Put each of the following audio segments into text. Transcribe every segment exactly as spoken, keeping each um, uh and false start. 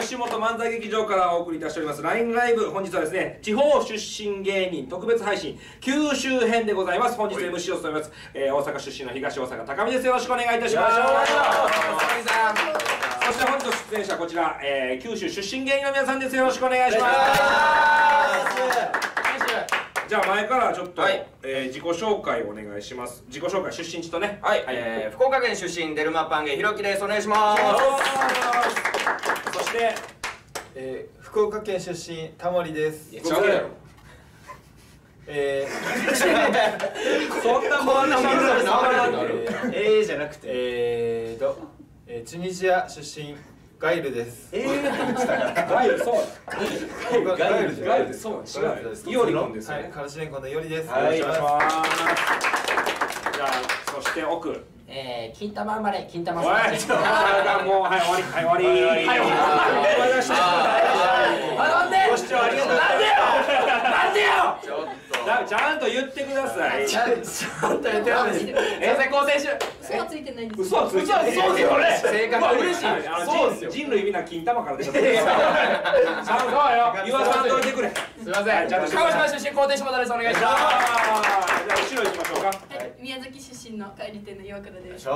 吉本漫才劇場からお送りいたしております ライン ライブ、本日はですね地方出身芸人特別配信九州編でございます。本日 エムシー を務めます、えー、大阪出身の東大阪高見です。よろしくお願いいたします。そして本日の出演者こちら、えー、九州出身芸人の皆さんです。よろしくお願いします。じゃあ前からちょっと、はい、えー、自己紹介をお願いします。自己紹介、出身地とね。 はい、はい、えー、福岡県出身デルマパンゲひろきです。お願いします。 そして、 えー、福岡県出身タモリです。 違うやろ。 えー、 そんなもんなもんえーじゃなくてえーと、えー、チュニジア出身ガイルです。 えー、ガイルそうだ。ガイルガイルそう違う。イオリコンですよね。 からしれんこんのイオリです。 はい、お願いします。じゃあそして奥。 えー、金玉生まれ、金玉生まれ。おい、ちょっともうはい終わり、はい終わり。はい終わり。終わりました。 なんで？ ご視聴ありがとうございます。なんでよ。ちょっとちゃんと言ってください。ちゃんと言ってください。え、先行選手。 嘘はついてないんです。 嘘はついてない。 そうですよね。 正確嬉しい。そうですよ。人類みんな金玉から出た。ちゃんと言わさんといてくれ。 すみません。鹿児島出身高低島田です。お願いします。 じゃあ後ろ行きましょうか。 宮崎出身の帰り店の岩倉です。 そ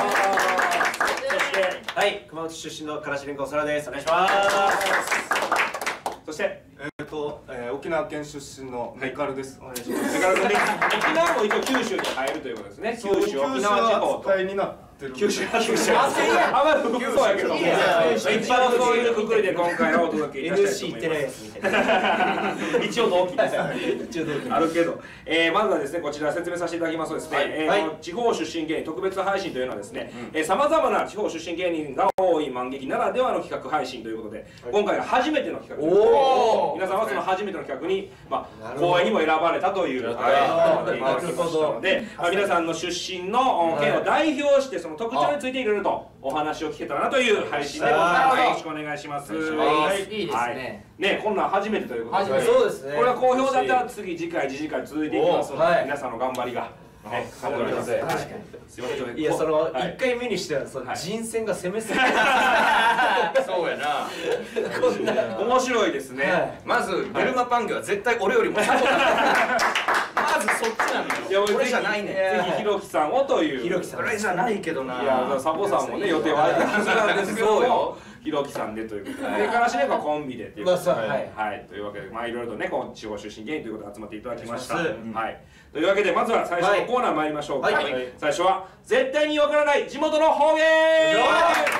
してはい熊本出身のからしれんこそらです。お願いします。そしてえっと沖縄県出身のメカルです。お願いします。 メカル君で沖縄も一応九州に入るということですね。九州沖縄地方と。九州は九州はあまりそうやけど一応そういうくくりで今回はお届けいたしたいと思います。一応同期です。あるけど、えー、まずはですねこちら説明させていただきますとですね、えー、地方出身芸人特別配信というのはですねさまざまな地方出身芸人が多い漫劇ならではの企画配信ということで今回が初めての企画です。皆さんはその初めての企画にまあ公演にも選ばれたということで皆さんの出身の県を代表してその特徴についていろいろとお話を聞けたらなという配信でございます。よろしくお願いします。 いいですね。 ね、こんなん初めてということで、 そうですね。 これは好評だったら次次回次次回続いていきますので、皆さんの頑張りが。ね、 頑張ります。確かに。 すみません。 いや、その一回目にしてはその人選が攻めすぎる。 そうやな。 こんな面白いですね。 まずデルマパンゲは絶対俺よりもサボだ。まずそっちなんだよ。これじゃないね。 ぜひひろきさんをという。 ひろきさん。 これじゃないけどな。 いや、サボさんもね予定はあるはずなんですけども。ひろきさんでということで、からしればコンビでっていうことで、はいというわけでまあいろいろとねこの地方出身芸人ということで集まっていただきました。はい。というわけでまずは最初のコーナー参りましょうか。最初は絶対にわからない地元の方言。いいよ。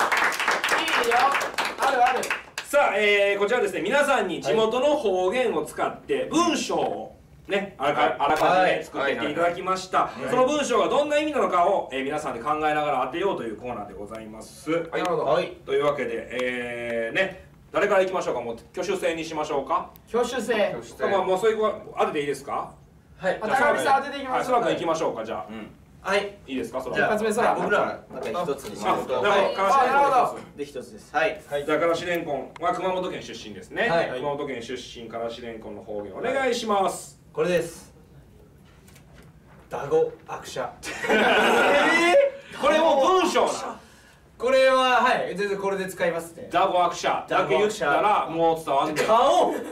あるある。さあ、えー、こちらですね皆さんに地元の方言を使って文章をね、あらかあらかじめ作ってきていただきました。その文章がどんな意味なのかを、えー、皆さんで考えながら当てようというコーナーでございます。はい、はい、というわけで、えー、ね、誰からいきましょうか。もう挙手制にしましょうか。 挙手制。 まあもうそういう当てていいですか。 はい。高見さん当てていきましょう。 そらくんいきましょうかじゃあ。はい。いいですかそら。 じゃあ一発目そら僕らなんか一つにしましょうか。 はい。からしれんこんで一つです。はい。 じゃあからしれんこんは熊本県出身ですね。熊本県出身からしれんこんの方言お願いします。 これです。ダゴアクシャ。 これもう文章な。 これははい全然これで使いますね。 ダゴアクシャだけ言ったらもう伝わんねん。 顔。 いお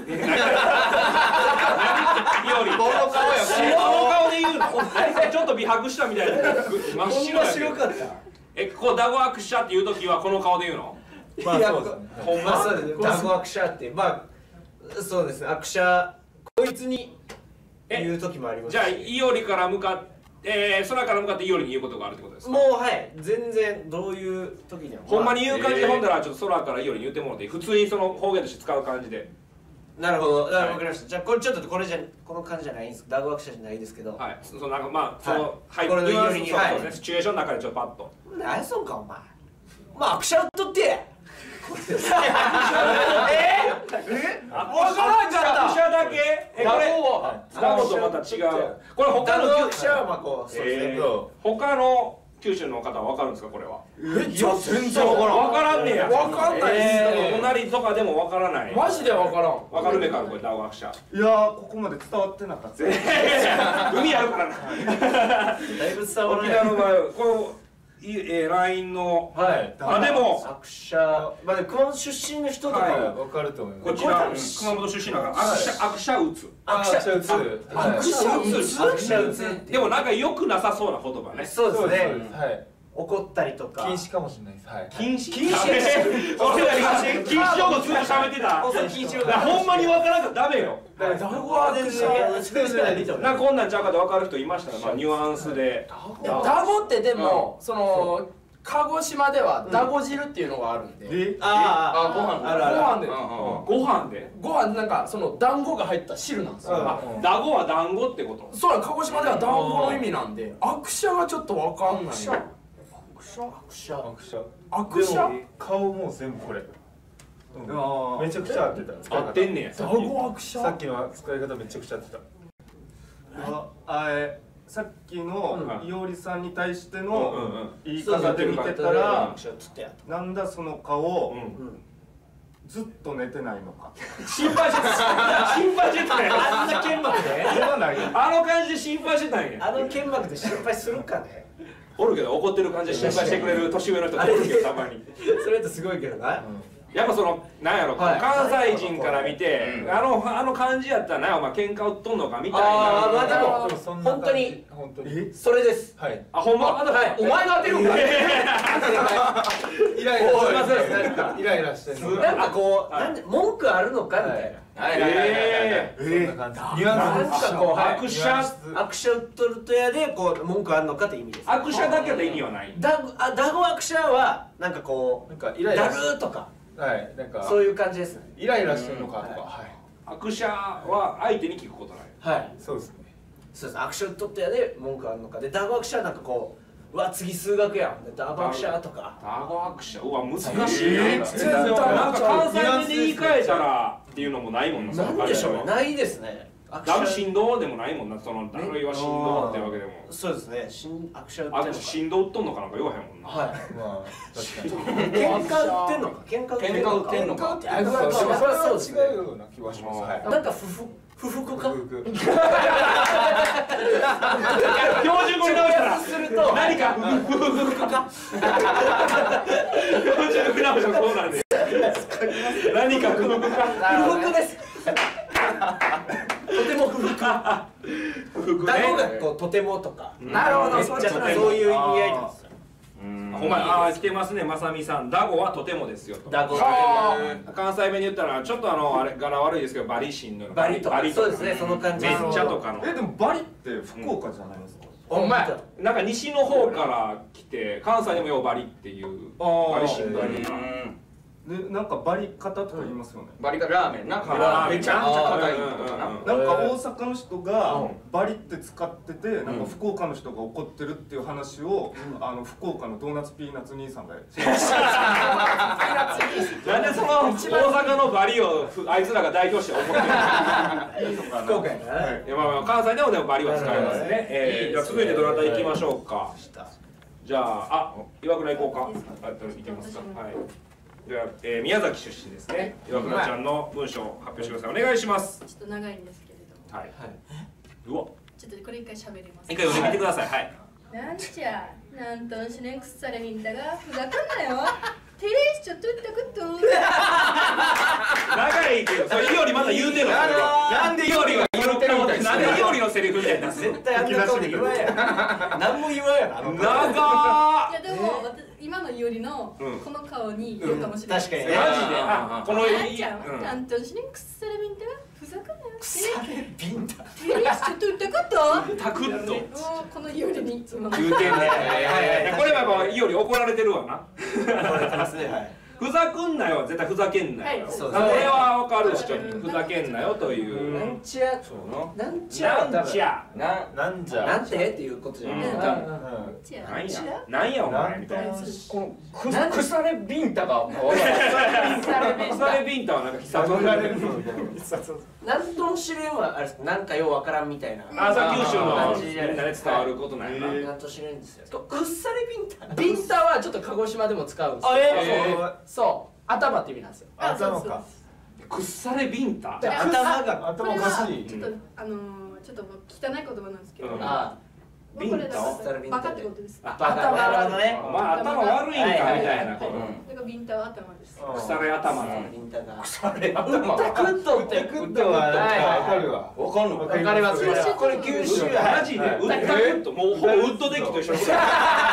り。この顔や。この顔で言うの。ちょっと美白したみたいな。真っ白や。 白かった。 えこうダゴアクシャっていう時はこの顔で言うの？ まあそうですね。ほんまそうです。ダゴアクシャってまあそうですね。アクシャこいつに言う時もあります。 じゃあイオリから向かって、えー、空から向かってイオリに言うことがあるってことですか？ もうはい全然どういう時にはほんまに言う感じでほんだらちょっと空からイオリに言ってもらって普通にその方言として使う感じで。 なるほど、だから分かりました。じゃあこれちょっとこれじゃこの感じじゃないんです。ダゴアクシャじゃないですけど。 はい。そのなんかまあそのはいこれのイオリにはいシチュエーションの中でちょっとパッと。 何そんかお前。まあアクシャとって。え？え？分からんかった。 アクシャだけ？えこれダゴとまた違う。これ他のアクシャはまあこうそうですね。 他の九州の方は分かるんですかこれは？ えいや全然分からん。 分からんねや。 分かんないです。 隣とかでも分からない。 マジで分からん。 分かるべかこれダゴアクシャ。 いやーここまで伝わってなかった。 海あるからな。 だいぶ伝わらない。 沖縄の場合こえー、ライン の、 はい。 あ、でもアクシャ、まあ熊本出身の人とかわかると思います。 こちら熊本出身だからアクシャアクシャウツ。 アクシャウツ。 アクシャウツ。 アクシャウツ。 でもなんか良くなさそうな言葉ね。 そうですね。 はい。 怒ったりとか。 禁止かもしれないです。はい。 禁止。禁止。俺ら禁止用語ずっと喋ってた。 禁止用語。 ほんまにわからんからダメよ。 だからダゴアクシャ。 なんかこんなんちゃうかでわかる人いましたね。まあニュアンスで。 ダゴってでもその鹿児島ではダゴ汁っていうのがあるんで。 えああ、ご飯あるある。 ご飯で。 ご飯なんかその団子が入った汁なんですよ。 あ、ダゴは団子ってこと。 そう、鹿児島では団子の意味なんで、アクシャがちょっとわかんない。アクシャ。アクシャ。 アクシャ。 アクシャ。 顔も全部これ。めちゃくちゃ合ってた。 合ってんねや。 ダゴアクシャ。 さっきの使い方めちゃくちゃ合ってた。 あえさっきのいおりさんに対しての言い方で見てたら、なんだその顔、ずっと寝てないのか。 心配してた。心配してたよ。 あんな剣幕で。 あの感じで心配してたんや。 あの剣幕で心配するかね。 おるけど怒ってる感じで心配してくれる年上の人おるけどたまに。 それってすごいけどな。 やっぱそのなんやろ、関西人から見てあのあの感じやったらなお前喧嘩売っとんのかみたいな。 ああ、まあでも本当に本当にそれです。 はい。 あ、ほんま。はい。 お前が当てるんかい。 イライラしてイライラしてる。 なんかこうなんで文句あるのかみたいな。 はいはいはいはい。 ええ。ニュアンス。 なんかこうアクシャアクション取るとやでこう文句あるのかって意味です。 アクシャだけの意味はない。 ダゴあダゴアクシャはなんかこうなんかイライラ。 ダグーとか。 はい、なんかそういう感じですね。 イライラしてるのかとか、はい。 アクシャは相手に聞くことない。 はい。 そうですね。 そうです。アクション取ってやで文句あるのかで、ダゴアクシャはなんかこう、うわ次数学やん。でダゴアクシャとか。 ダゴアクシャ、うわ難しいな。なんか関西弁で言い換えたらっていうのもないもんな。 なんでしょうね。ないですね。 ダブ振動でもないもんな。そのダルイは振動ってわけでも。 そうですね。新アクションアク振動売っとんのかなんか言わへんもんな。 はい。 まあ確かに。 喧嘩売ってんのか。喧嘩売ってんのか。 喧嘩売ってんのか。 そうですね。 違うような気がします。はい。 なんか不服不服か。 標準語に直したらすると何か不服か。標準語直したらそうなんです。何か不服か。 不服です。とても不服。 不服ね。 ダゴがこうとてもとか。 なるほど。 そういう意味合いなんですよ。 お前ああ来てますね、まさみさん。ダゴはとてもですよと。 ダゴ関西弁で言ったらちょっとあのあれ柄悪いですけどバリシンのバリとか。そうですね、その感じ。 めっちゃとかの。 えでもバリって福岡じゃないですか。 お前なんか西の方から来て関西でもようバリっていうバリシンバリとか。 でなんかバリ方とか言いますよね。 バリカラーメンな。 めちゃくちゃ硬いとかな。 なんか大阪の人がバリって使ってて、なんか福岡の人が怒ってるっていう話をあの福岡のドーナツピーナッツ兄さんが。 なんでその大阪のバリをあいつらが代表して怒ってるの？いいのかな。 福岡やな。 いやまあまあ関西でもでもバリは使いますね。えー、続いてどなた行きましょうか。じゃああ岩倉行こうか。あ行けますか。はい。では、えー、宮崎出身ですね。岩倉ちゃんの文章を発表してください。お願いします。 ちょっと長いんですけれども。 はい。うわ。 ちょっとこれ一回喋ります。 一回読んでみてください。はい。 なんちゃ、なんとしねんくっされみんだが、ふざかんなよ。テレーシちょっとったこと。 長いけど、それいおりまだ言うてるの。なんでいおりが言うてるみたいな。なんでいおりのセリフみたいな。 絶対あんな顔で言わんやん。何も言わんやろ。 長いやでも今のいおりのこの顔に言うかもしれない。 確かにね。 マジで。このなんちゃ、なんとしねんくっされみんだが、ふざかんなよ。 腐れビンタ。 テレーシちょっとったこと。 タクッと。 このいおりに。 言うてんね。これはやっぱいおり怒られてるわな。 怒られてますね。はい。 ふざくんなよ、絶対ふざけんなよ。これはわかる人にふざけんなよという。 なんちゃ、なんちゃ、 なんちゃ、 な、なんじゃ、 なんてっていうことじゃない。 なんや、なんやお前みたいな。この腐れビンタが。腐れビンタはなんか必殺技で。 なんとも知れんはあれなんかようわからんみたいな。 あ、さ九州のみんなで伝わることなんやな。 なんと知れんですよ。 くっされビンタ。ビンタはちょっと鹿児島でも使うんですよ。 あ、ええ。 そう頭って意味なんですよ。 頭か。 くっされビンタ。 頭が頭おかしい。 ちょっとあのちょっと汚い言葉なんですけど。 ビンタをバカってことです。 バカなるほどね。 お前頭悪いんかみたいなこと。 だからビンタは頭です。 腐れ頭なの。 ビンタが。 腐れ頭。 ウッタクッドってクッドはわかるわ。 わかんの？ わかります。これ九州マジでウッタクッドもうほぼウッドデッキと一緒です。いや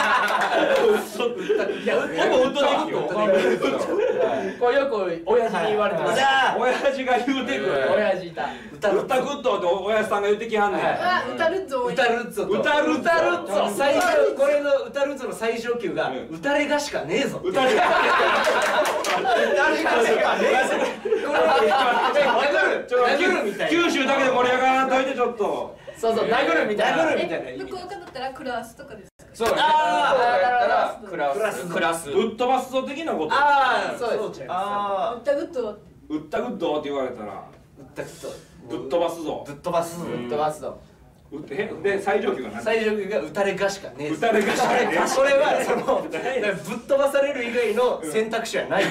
ほぼウッドデッキよ。 これよく親父に言われてます。 親父が言うてくる。 親父いた。 ウッタクッドって親父さんが言ってきはんねん。 あ、歌るぞ。 歌ルッツォと歌ルッツォ歌ルッツォ最上これの歌ルッツォの最上級が歌れがしかねえぞ。 歌れが歌れがしかねえぞ。これは殴るみたいな。 九州だけで盛り上がらんといてちょっと。 そうそう殴るみたいな。殴るみたいな。 福岡だったらクラスとかですか。 そう。 ああ、クラスクラス。 ぶっ飛ばすぞ的なこと。 ああそうです。 あ歌うと。 ウッタグッドって言われたらウッタクッドぶっ飛ばすぞ。 ぶっ飛ばす。 ぶっ飛ばすぞ。 えで最上級が何？ 最上級が打たれがしかねえぞ。 打たれがしかねえ。 これはそのぶっ飛ばされる以外の選択肢はない。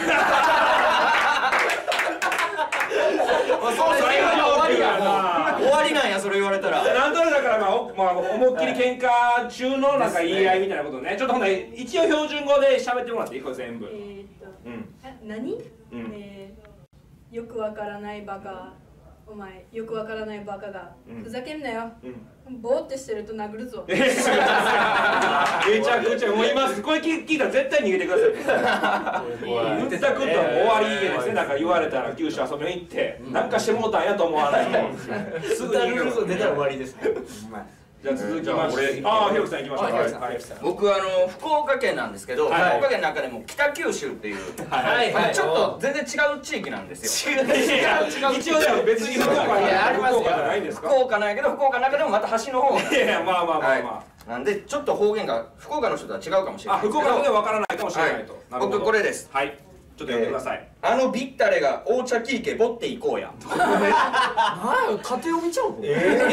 それが終わりや。終わりなんやそれ言われたら。 なんとなくだからまあまあ思いっきり喧嘩中のなんか言い合いみたいなことね。ちょっとほんなら一応標準語で喋ってもらっていい？これ全部。 えーっと、 うんえ何？ うんえーよくわからないバカ。お前よくわからないバカが、 うんふざけんなよ、 うんボーってしてると殴るぞ。 めちゃくちゃ思います。これ聞いたら絶対逃げてください。言ってたことは終わりですね。なんか言われたら九州遊びに行ってなんかしてもうたんやと思わないとすぐ逃げるぞ。 出たら終わりです。 じゃあ続きましてああひろきさん行きましょう。 僕あの福岡県なんですけど、福岡県の中でも北九州っていうちょっと全然違う地域なんですよ。 一応でも別に福岡じゃないですか。 福岡なんやけど福岡の中でもまた端の方。 いやいやまあまあまあまあ。なんでちょっと方言が福岡の人とは違うかもしれない。 あ福岡の方言わからないかもしれないと。 僕これです。 はい。ちょっと読んでください。 あのビッタレがお茶キーケボっていこうや。 なんや縦読みちゃうの？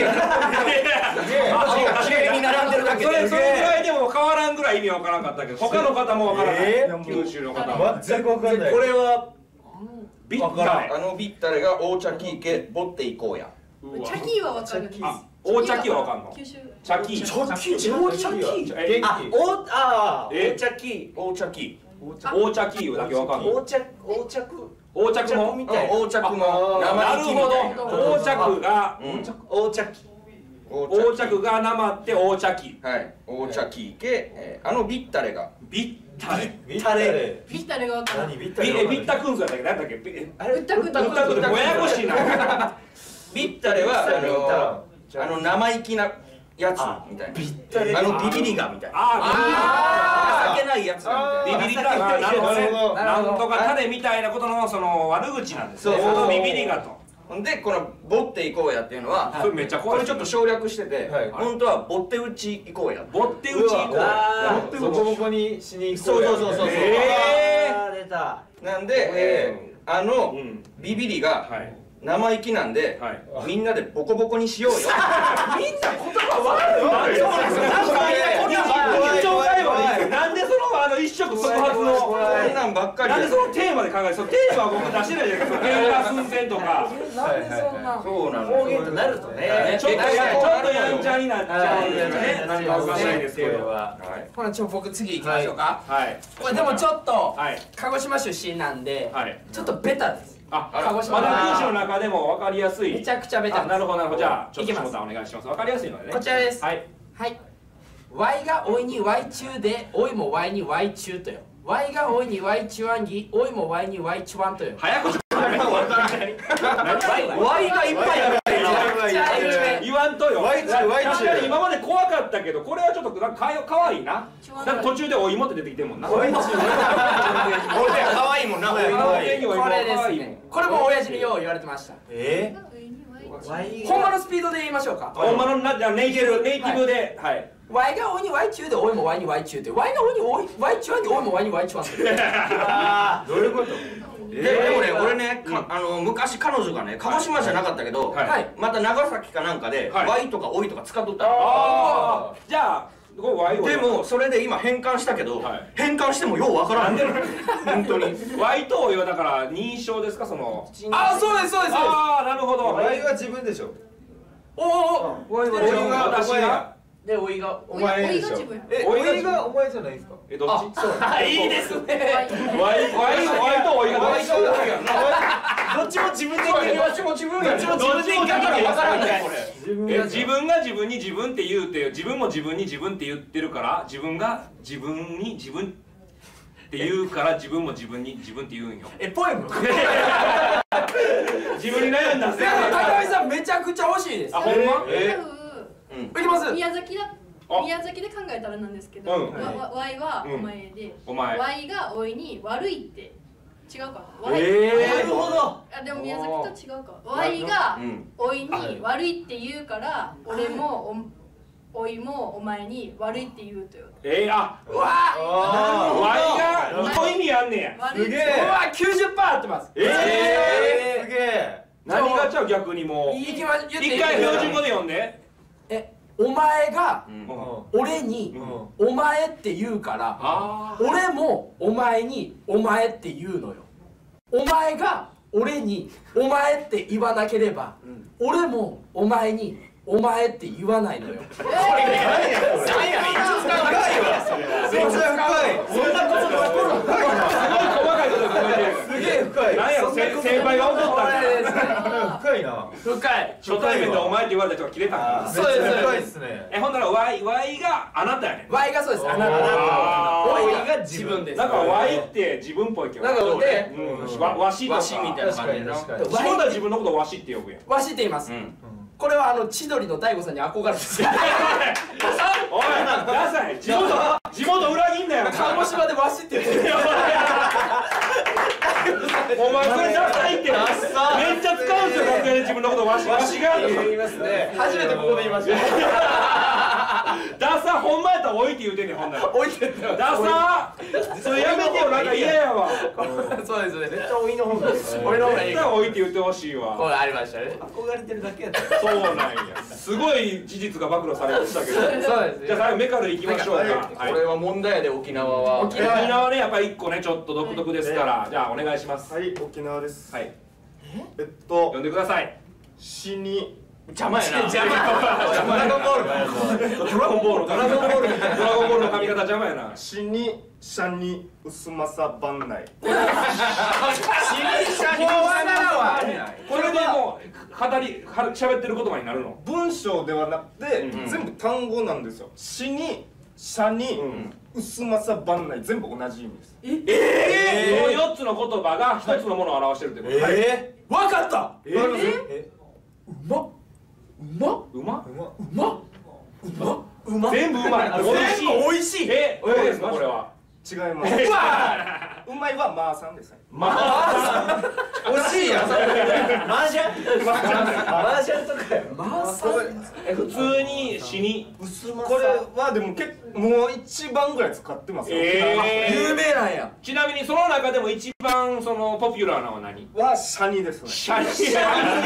綺麗に並んでるだけで。 それそれぐらいでも変わらんぐらい意味わからんかったけど、他の方もわからない。九州の方も。 全くわかんない。 これはビッタレ。 あのビッタレがお茶キーケボっていこうや。 チャキーはわかる。 あ、お茶キーはわかんの？ 九州。 チャキー。 チャキー。お茶キー。 え、 あ、おあえお茶キー、お茶キー。 お茶キーだけわかんの？ 横着横着横着もみたいな。横着もなるほど。横着が横着横着がなまって横着。 はい。お茶キーケ、あのビッタレがビッタレ。 ビッタレ。 ビッタレがわかる。 何ビッビタレ。 ビッタクンズやったっけ？なんだっけ？ あれ、うったくったうったくってもややこしいな。 ビッタレはあのあの生意気なやつみたいな。ビッタレ。あのビビリガみたいな。 ああ。 情けないやつなんで。 ビビリガがなるほどね。なんとか種みたいなことのその悪口なんですね。そのビビリガと。 ほんでこのボっていこうやっていうのは、 それめっちゃ怖い。 これちょっと省略してて、本当はボって打ち行こうや。 ボって打ち行こうや。 ボコボコにしに行こそううや。 そうそうそう。 えあ出た。 なんであのビビリが生意気なんでみんなでボコボコにしようよ。 みんな言葉悪い。 なんでそのあの一触即発のこんなんばっかり。 なんでそのテーマで考える。そのテーマは僕出してないじゃないですか。喧嘩寸前とか。 なんでそんなそうなの。 方言となるとね。 ちょっとやちょっとやんちゃになっちゃうんですね。何かわかんないですけど。 ほらちょ僕次行きましょうか。 はい。 これでもちょっとはい鹿児島出身なんではい。 ちょっとベタです。 あ、 鹿児島まだ九州の中でもわかりやすい。 めちゃくちゃベタです。 なるほどなるほど。じゃあちょっといきます下田お願いします。わかりやすいのでね。 こちらです。 はい。 はい。Y がおいに Y 中で、おいも Y に Y 中とよ。Y がおいに Y 中暗記、おいも Y に Y 中暗とよ。 早口。わからない。 Y がいっぱいある。 言わんとよ。 ワイチューワイチュー確かに今まで怖かったけど、これはちょっとなんかかよ可愛いな。なんか途中でお芋って出てきてるもんな。 ワイチュー。 俺可愛いもんな。 可愛いこれですね。これも親父によう言われてました。 え？ ほんまのスピードで言いましょうか。 ほんまのなネイティブネイティブで、はい。 Y がおいに Y 中で、おいも Y に Y 中で、Y がおいに Y 中暗記、おいも Y に Y 中暗記。 どういうこと？ ででもね俺ねあの昔彼女がね鹿児島じゃなかったけどまた長崎かなんかで Y とかおいとか使っとったの。 ああ。じゃあこれ Y を。 でもそれで今変換したけど変換してもようわからんねん。本当に。 Y とおいはだから認証ですかその。 ああそうですそうです。 ああなるほど。 ワイは自分でしょ。 おお。 おいは私が。 でおいがお前でしょ。え、おいがお前じゃないですか。 え、どっち？ あ、いいですね。 ワイワイワイとおいがどっち？ どっちも自分で言ってる。どっちも自分で。どっちも自分で言ってるから分からんね。 え、自分が自分に自分って言うて、自分も自分に自分って言ってるから、自分が自分に自分って言うから、自分も自分に自分って言うんよ。 え、ポエム？ 自分に悩んだ。 高見さんめちゃくちゃ惜しいです。 あ、ほんま？ え、 いきます。 宮崎だ。宮崎で考えたらなんですけど、ワイはお前で、ワイがおいに悪いって違うか。 ええ、 なるほど。 あ、でも宮崎と違うか。ワイがおいに悪いって言うから、俺もおいもお前に悪いって言うとよ。 ええ、あ、 うわワイが二個意味あんねや。 すげえ。 うわ、きゅうじゅっパーセント合ってます。 ええ、 すげえ。 何がちゃう逆にもう。 いきましょう。 一回標準語で読んで。 え、お前が俺にお前って言うから、俺もお前にお前って言うのよ。お前が俺にお前って言わなければ、俺もお前にお前って言わないのよ。これ何やこれ。何や。 深いわ。めっちゃ深い。そんなことが起こるの。深いな。 すごい細かいこと考えてる。 すげえ深い。 何やろ、先輩が怒ったんだ。深いな。 深い。 初対面でお前って言われた人が切れたんだ。 そうです。深いですね。 え、ほんなら Y Y があなたやねん。 Y がそうです。あなた。おいが自分です。 なんか Y って自分っぽいけど。 なんかで、 わしとか。 わしみたいな感じでな。 下田自分のことわしって呼ぶやん。 わしって言います。これはあの千鳥の大悟さんに憧れてす。 おい、ダサい。地元地元裏切んなよ。 鹿児島でわしって言ってる。 お前それダサいって。めっちゃ使うんですよ。楽屋で自分のことわしわしが言いますね。初めてここで言いました。 ダサ、ほんまやったら置いて言うてんねん、ほんなら。 置いてんの。 ダサ。それやめてよ、なんか嫌やわ。 そうですね。 絶対おいの方がいい。 おいの方がいい。 絶対置いて言ってほしいわ。 これありましたね。 憧れてるだけやった。 そうなんや。すごい事実が暴露されましたけど。 そうですね。 じゃあ最後メカルいきましょうか。 これは問題やで、沖縄は。 沖縄ね、やっぱり一個ね、ちょっと独特ですから、じゃあお願いします。 はい、沖縄です。 はい。 えっと呼んでください。 死に邪魔やな。 邪魔。 ドラゴンボール。 ドラゴンボール。ドラゴンボール。ドラゴンボールの髪型邪魔やな。 死にシャに薄まさ番内。 死にシャに薄まさこれでもう語り喋ってる言葉になるの？ 文章ではなくて全部単語なんですよ。死にシャに薄まさ番内、全部同じ意味です。 ええ、このよっつの言葉がひとつのものを表してるってこと。 ええ、わかった。 ええ、うまっうまっうまうまっうまっうまっ、 全部うまい。 全部美味しい。 え、どうですかこれは？ 違います。 うまうまいはまあさんです。 まあ惜しいやん。マージャン？マージャンとかよ。 まあさえ、普通に死に薄まさ。これはでも結構もう一番ぐらい使ってますよ。 え有名なんや。 ちなみにその中でも一番そのポピュラーなのは何？ はシャニですね。 シャニ。シャ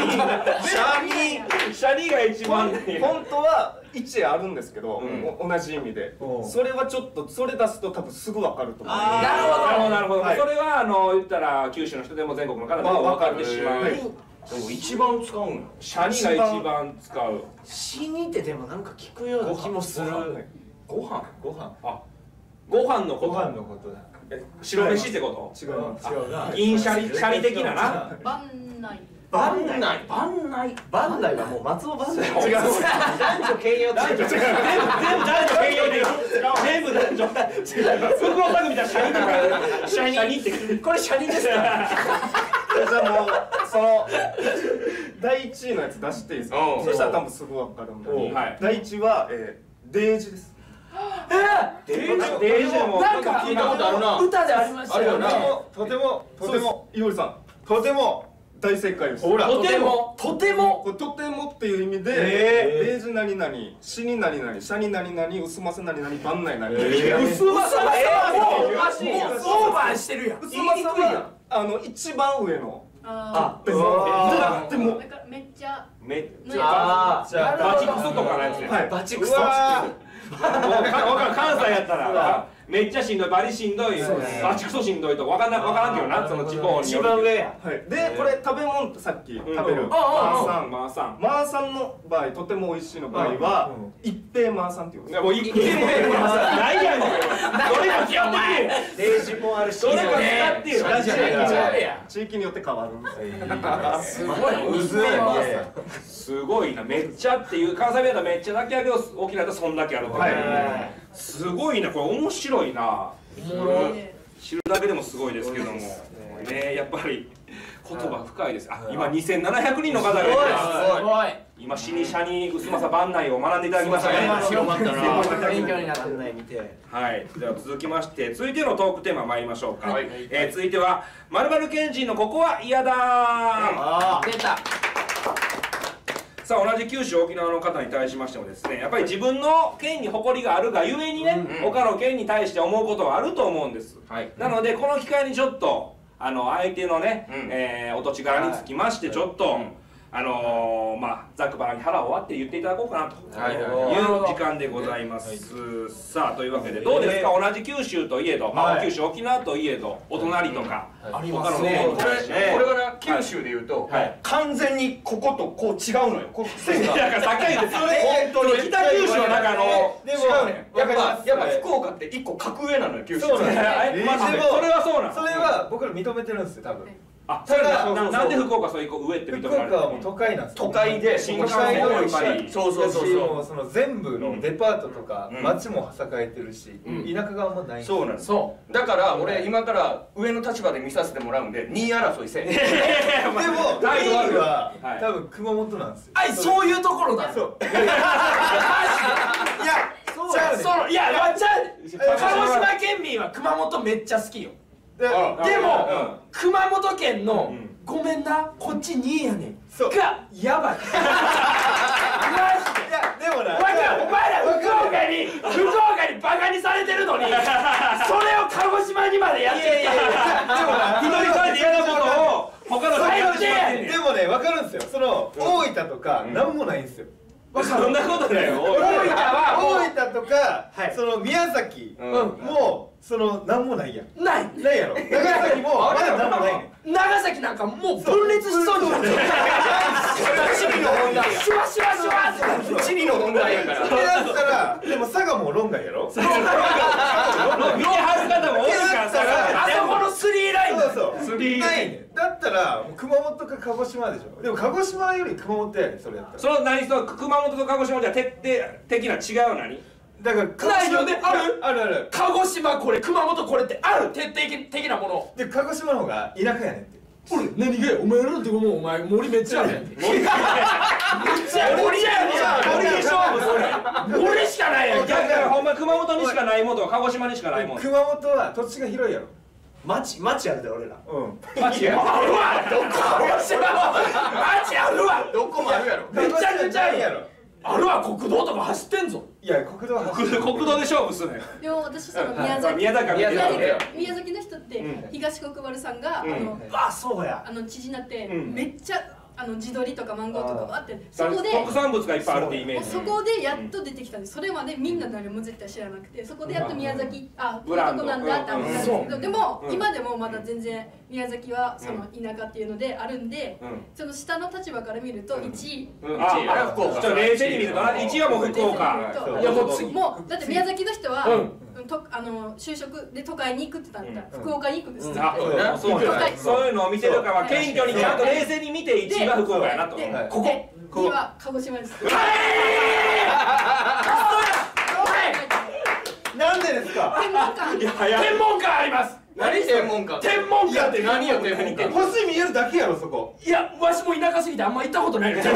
ニ。シャニが一番。 本当はいちあるんですけど、同じ意味で。それはちょっとそれ出すと多分すぐわかると思う。 なるほどなるほど。それはあの言ったら九州の人でも全国の方でも分かってしまう。 でも一番使うん。 シャニが一番使う。 死にってでもなんか聞くような気もする。 ご飯。 ご飯。 あ、ご飯のこと。 ご飯のことだ。 白飯ってこと？ 違います。 違うな。 銀シャリシャリ的なな。 番内。 番内。番内。 番内はもう松尾番内。 違う。 男女兼用。 男女。全部全部男女兼用で。全部男女。袋タグみたいなシャニとか。シャニって。 これシャニですか？ じゃあもうその第一位のやつ出していいですか？そしたら多分すぐわかるんで。第一はデージです。 デージデージもなんか聞いたことあるな。 歌でありましたよね。 とてもとてもいおりさん、とても大正解です。 ほら、とてもとてもこれとてもっていう意味で、デージ何々、死に何々、シャに何々、薄ませ何々、番内何々。 薄まさもうおかしいやん。オーバーしてるやん。 薄まさはあの一番上の。 あでもめっちゃめっちあゃバチクソとかのやつや。 はい。 バチクソ。 わかる、関西やったらめっちゃしんどい、バリしんどい、あちくそしんどいとかわからんわからんけどな、その地方による。一番上や。 でこれ食べ物さっき食べるマーさん、マーさん、マーさんの場合とても美味しいの場合は一平マーさんって言うんですよ。もう一平マーさんないやん。どれも基本的。 レージもあるし。 どれも使ってよ。 地域によって変わるんですよ。 すごい。 むずい。 すごいな、めっちゃっていう関西弁だとめっちゃだけあるけど沖縄だとそんだけあるとか。すごいな、これ面白いな。知るだけでもすごいですけどもね、やっぱり言葉深いです。あ、今にせんななひゃくにんの方がいます。今死に者に薄政番内を学んでいただきましたね。 広まったな。 勉強になった。 はい、では続きまして続いてのトークテーマ参りましょうか。え続いてはまるまる県人のここは嫌だ。 出た。 さあ同じ九州沖縄の方に対しましてもですね、やっぱり自分の県に誇りがあるがゆえにね、他の県に対して思うことはあると思うんです。なのでこの機会にちょっとあの相手のね、えー、お土地柄につきましてちょっと、あのー、まあざっくばらんに腹を割って言っていただこうかなという時間でございます。さあというわけでどうですか、同じ九州といえど、まあ九州沖縄といえどお隣とか他の県に対して、 これはな九州でいうと完全にこことこう違うのよ。こうだからさっき言って本当に北九州の中のでもやっぱやっぱ福岡って一個格上なのよ九州。 そうなんです。それはそうなの。 それは僕ら認めてるんですよ多分。 あ、それがなんで福岡そういう上って認められるの？ 福岡はもう都会なんです。 都会で新幹線もやっぱりそうそうそうそう。 その全部のデパートとか街も栄えてるし、田舎があんまない。 そうなんです。だから俺今から上の立場で見させてもらうんでにい争いせえ。でもにいは多分熊本なんですよ。 あい、そういうところだ。そう。いや、そういや、まっちゃ鹿児島県民は熊本めっちゃ好きよ。でも熊本県のごめんなこっちにいやねんがやばい。マジで。いやでもな、お前ら福岡に福岡にバカにされてるのにそれを鹿児島にまでやってきた。 でもな、一人されて嫌なことを他の人やってしまってんねん。 でもね、分かるんですよ。その大分とかなんもないんですよ。 そんなことだよ。 大分は大分とかその宮崎もそのなんもないやん。 ないないやろ。長崎もまだなんもないねん。 長崎なんかもう分裂しそうになってる。 チリの問題や。 シュワシュワシュワって。 チリの問題やから。 それだったらでも佐賀も論外やろ。 見てはる方も多いからさ。 あそこのスリーライン。 そうそう。ないねん。だったら熊本か鹿児島でしょ。でも鹿児島より熊本やねんそれやったら。 その何その熊本と鹿児島じゃ徹底的な違う何？ だからないよね。あるあるある。 鹿児島これ熊本これってある徹底的なもので鹿児島の方が田舎やねんって。 俺何がやお前らのとこもお前森めっちゃあるやん。森めっちゃ森やん。森でしょ。森しかないやん。 だからほんま熊本にしかないもんと鹿児島にしかないもん。 熊本は土地が広いやろ。 町町あるで俺ら。 うん。 町や。 あるわ。どこ？鹿児島町あるわ。 どこもあるやろ。 めちゃくちゃあるやろ。あるわ、国道とか走ってんぞ。 いや国道は国道で勝負するね。 でも私その宮崎宮崎宮崎の人って東国原さんがあのあそうやあの知事になってめっちゃあの地鶏とかマンゴーとかがあってそこで特産物がいっぱいあるってイメージ。 そこでやっと出てきたんです。それまでみんな誰も絶対知らなくてそこでやっと宮崎あこういうとこなんだって思ったんですけどでも今でもまだ全然宮崎はその田舎っていうのであるんでその下の立場から見るといちいあ福岡。ちょっと冷静に見るといちいはもう福岡。 いやもう次もうだって宮崎の人はとあの就職で都会に行くって言ったら福岡に行くんです。 そういうのを見てるから謙虚にちゃんと冷静に見ていちいは福岡やなと。 ここには鹿児島です。 なんでですか。 天文館天文館あります。 何天文館。 天文館って何よ天文館。 星見えるだけやろそこ。 いやわしも田舎すぎてあんま行ったことない。すごい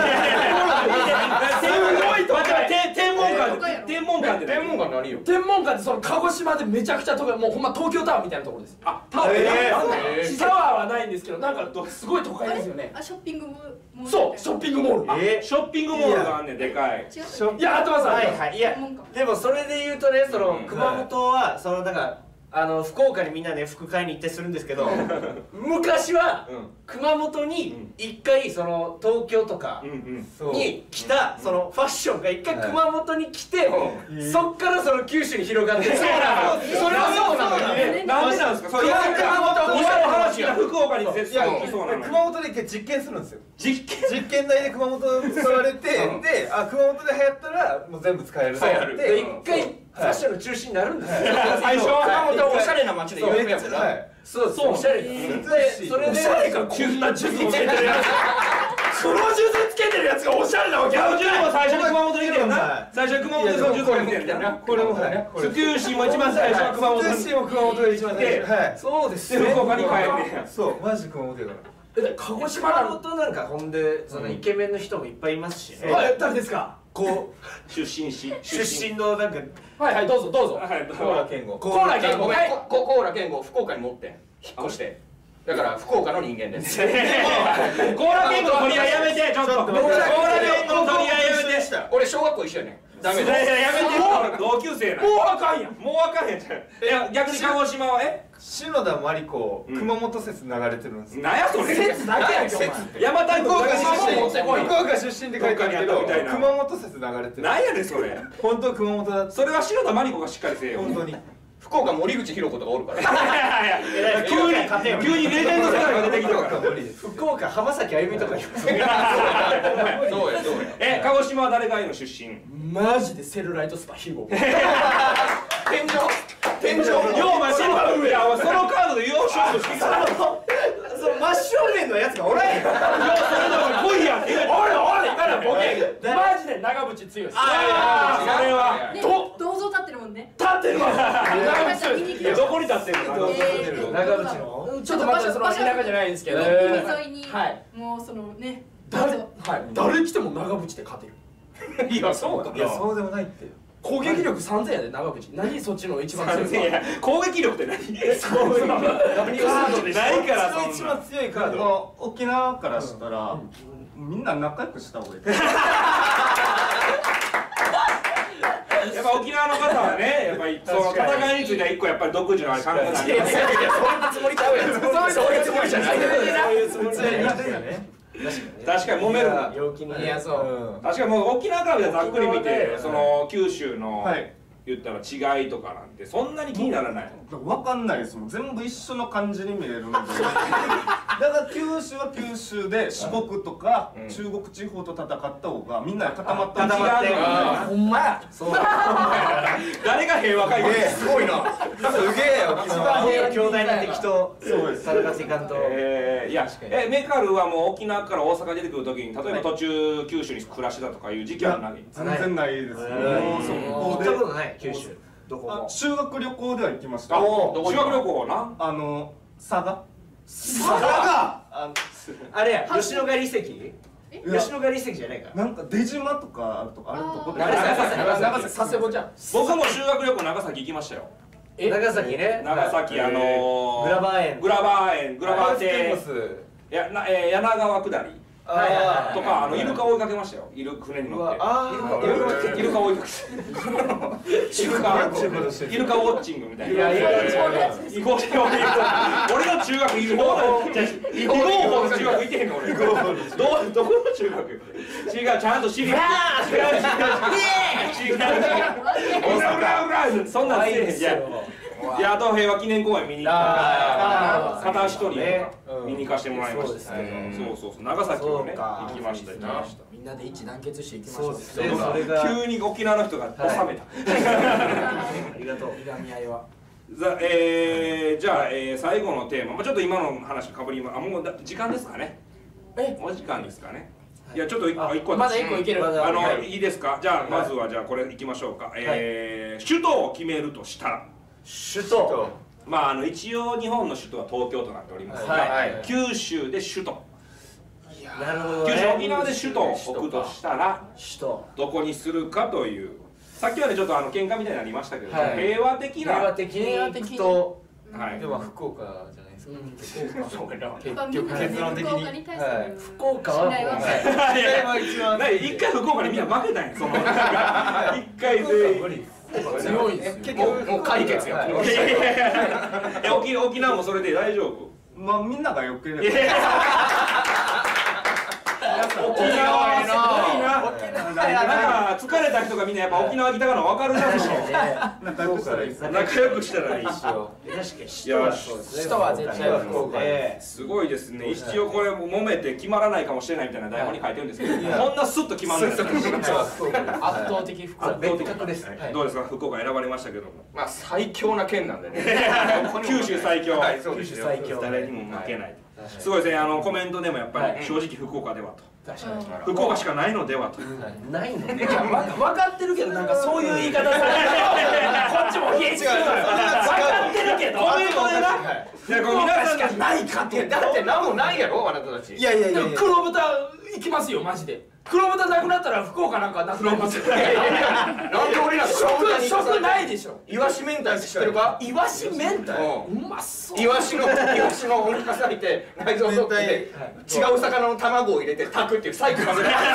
とこ。 天文館天文館って天文館何よ。 天文館ってその鹿児島でめちゃくちゃ都会もうほんま東京タワーみたいなところです。あタワータワーはないんですけどなんかすごい都会ですよね。 あショッピングモール。 そうショッピングモール。 ショッピングモールがあんねんでかい。 いやあとはさはいはいいやでもそれで言うとねその熊本はそのなんかあの福岡にみんなね服買いに行ってするんですけど昔は熊本に一回その東京とかに来たそのファッションが一回熊本に来てそっからその九州に広がってそうなのそれはそうなのよ。 なんでなんですか。そう熊本今の話が福岡に絶対来そうなの。 熊本で一回実験するんですよ。 実験実験台で熊本座られてであ熊本で流行ったらもう全部使えると思ってで一回ファッションの中心になるんですよ。 最初は熊本おしゃれな街で有名やつな。 そうそうおしゃれでそれでおしゃれかこんな数珠つけてるやつ黒数珠つけてるやつがおしゃれなわけ。 ギャルジュも最初に熊本に来てるな。最初に熊本でその数珠つけてるな。 これもはいステューシーも一番最初は熊本にステューシーも熊本で一番最初はいそうですで福岡に帰って。 そうマジ熊本やから鹿児島のとなんかほんでそのイケメンの人もいっぱいいますしね。 誰ですか。 こう出身し出身のなんかはいはいどうぞどうぞ。 コーラ健吾コーラ健吾はいコーラ健吾福岡に持ってん引っ越してだから福岡の人間です。 コーラ健吾の取り合いやめてちょっと。コーラ健吾の取り合いやめて。 俺小学校一緒やねん。ダメだ。 やめて同級生やな。 もうあかんやん。 もうあかんやん。いや逆に鹿児島はえ篠田麻里子熊本説流れてるんです。 なんやそれ。 説だけやんけお前。 山田福岡出身福福岡出身で書いてあるけど熊本説流れてる。 なんやねんそれ。 本当熊本だ。 それは篠田麻里子がしっかりせえよ。 本当に。 福岡森口博子とかおるから。 急に急にレジェンド世代が出てきたから。 福岡浜崎あゆみとかいます。そうやそうや。 え鹿児島は誰がいいの出身。 マジでセルライトスパヒゴ。 天井天井ようまシルバーいやそのカードでよう勝負してきた。 その真正面のやつがおらんやん。 ようそれでも来いや。おいおいからボケ。 マジで長渕剛。 ああそれは。 ね銅像立ってるもんね。 立ってるわ。 どこに立ってるの。 長渕のちょっと待ってその田舎じゃないんですけど。 海沿いにもうそのね誰はい誰来ても長渕で勝てる。 いやそうか。 いやそうでもないって。 攻撃力さんぜんやで長渕。何そっちの一番強い。 攻撃力って何。 そういう何がないからそんな。 一番強いカード。 沖縄からしたらみんな仲良くした方がいい。 やっぱ沖縄の方はね、やっぱりその戦いについては一個やっぱり独自のあれ考えない。 そんなつもりちゃうやん。そういうつもりじゃない。そういうつもりじゃない。 確かに揉める。 陽気に。いやそう。 確かにもう沖縄から見たらざっくり見て、その九州の言ったら違いとかなんてそんなに気にならない。 わかんないですもん。全部一緒の感じに見えるんで。だから九州は九州で四国とか中国地方と戦った方がみんな固まったん違う。 ほんまや。 そう。 誰が平和会議。 すごいな。 すげえよ。 一番兄弟な敵と戦っていかんと。 えいやえメカルはもう沖縄から大阪出てくるときに例えば途中九州に暮らしてたとかいう時期はない。 全然ないですね。 行ったことない九州。どこも。 修学旅行では行きました。 修学旅行な。 あの佐賀。 佐賀。あれや吉野ヶ里遺跡。吉野ヶ里遺跡じゃないか。 なんか出島とかあるとかあるとこで。 長崎佐世保じゃん。 僕も修学旅行長崎行きましたよ。 長崎ね。 長崎あのグラバー園。 グラバー園グラバー亭。やなえ柳川下り。とかあのイルカ追いかけましたよ。イル船に乗って。イルカ追いかけ。イルカイルカウォッチングみたいな。違法俺の中学違法違法の中学行ってへんの俺。どどこの中学？違うちゃんと知り。違う違う違う違う。そんなんせえへんじゃん。いやあと平和記念公園見に行った片足取り見に行かしてもらいました。そうそうそう長崎もね行きました行きました。 みんなで一致団結していきましょう。 急に沖縄の人が収めた。 ありがとう。 いがみ合いは。 ざえー、じゃあ、えー、最後のテーマ、まあ、ちょっと今の話かぶりまあもうだ時間ですかね。えお時間ですかね。いやちょっと一個まだ一個いける。 あのいいですか。じゃあまずはじゃあこれいきましょうか。え首都を決めるとしたら。 首都。 まああの一応日本の首都は東京となっておりますが、九州で首都。 なるほど。 九州沖縄で首都を置くとしたら首都どこにするかという。さっきまでちょっとあの喧嘩みたいになりましたけど、平和的な。 平和的にと。 はい。でも福岡じゃないですか。 そうか。 結局結論的に。 福岡は。 一回福岡にみんな負けたんや。その一回全員。 強いです。 結局もう解決よ。 え、沖沖縄もそれで大丈夫？ まあみんながよければ。 沖縄はすごいな。なんか疲れた人がみんなやっぱ沖縄来たから分かるなでしょ。 仲良くしたらいい。 仲良くしたらいい。 確かに人は絶対福岡すごいですね。一応これ揉めて決まらないかもしれないみたいな台本に書いてるんですけど、こんなスッと決まるんですよ。 圧倒的福岡。 圧倒的です。どうですか、福岡選ばれましたけども。 まあ最強な県なんでね。 九州最強。 九州最強。 誰にも負けない。すごいですね。あのコメントでもやっぱり正直福岡ではと。福岡しかないのではと。 ないのね。 分かってるけど、なんかそういう言い方されてこっちも否定するのよ。分かってるけどコメントでな。 皆さんがないかと。 だって何もないやろ、あなたたち。 いやいやいや、黒豚行きますよマジで。黒豚なくなったら福岡なんかなくなりますよ。なんで俺ら食食ないでしょ。 イワシ明太知ってるか？ イワシ明太。うまそう。 イワシのイワシのお肉裂いて内臓を取って違う魚の卵を入れて炊くっていうサイクル。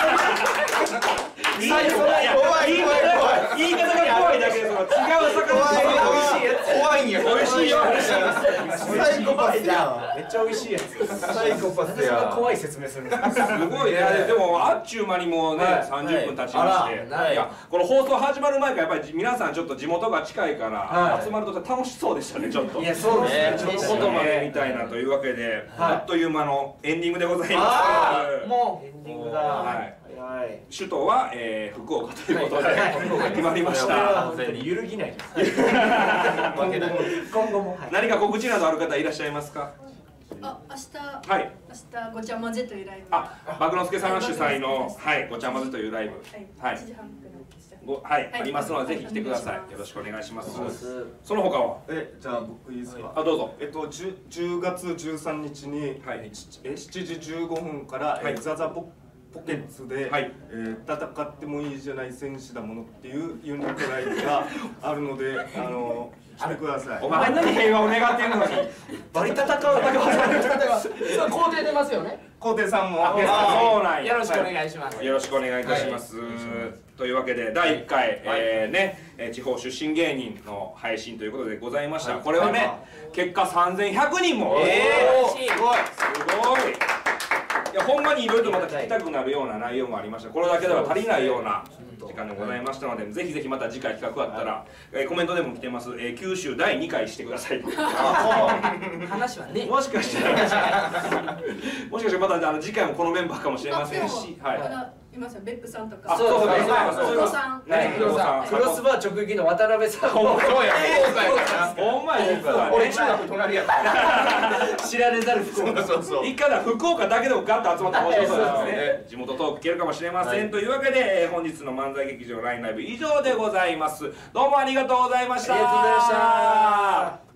最後怖い怖い怖い。言い方が怖いだけで、その違う魚の怖いんや。 美味しいよ。 サイコパスや。 めっちゃ美味しいやつ。 サイコパスや。 怖い説明するんですすごいね。でもあっちゅう間にもうねさんじゅっぷん経ちまして、いやこの放送始まる前からやっぱり皆さんちょっと地元が近いから集まると楽しそうでしたね、ちょっと。 いやそうですね。 ちょっと言葉でみたいなというわけで、あっという間のエンディングでございます。 もうエンディングだ。 はい。首都は、えー、福岡ということで決まりました。 揺るぎないです。今後も何か告知などある方いらっしゃいますか？ あ、明日、 はい、 明日ごちゃ混ぜというライブ。 あ、爆之助さん主催のはいごちゃ混ぜというライブ、はい、 いちじはんくらいでした。 ごはいありますのでぜひ来てください。よろしくお願いします。その他は？ え、じゃあ僕いいですか？ あ、どうぞ。 えっとじゅうがつじゅうさんにちにえしちじじゅうごふんからザザポポケッツで、はいえー、戦ってもいいじゃない戦士だものっていうユニットライブがあるので、あの来てください。 お前何平和を願ってんのにバリ戦うだけは皇帝出ますよね。 皇帝さんもそうなんや。 よろしくお願いします。 よろしくお願いいたします。というわけでだいいっかいえね地方出身芸人の配信ということでございました。これはね結果さんぜんひゃくにんも。 えー、 すごいすごい。いやほんまにいろいろとまた聞きたくなるような内容もありました。これだけでは足りないような時間でございましたので、ぜひぜひまた次回企画あったら、えー、コメントでも来てます、えー、九州だいにかいしてください。 話はね。 もしかしたらもしかしたらまたあの次回もこのメンバーかもしれませんし、はい。 いますよ、別府さんとか。 そうそうそうそう。黒さん。 黒さん。 クロスバー直撃の渡辺さん。 そうや。 ほんまや。 俺中学隣や。 知られざる福岡。 そうそう。 一回だ福岡だけでもガッと集まったら面白そうですね。地元トーク聞けるかもしれませんというわけで本日の漫才劇場ラインライブ以上でございます。どうもありがとうございました。 ありがとうございました。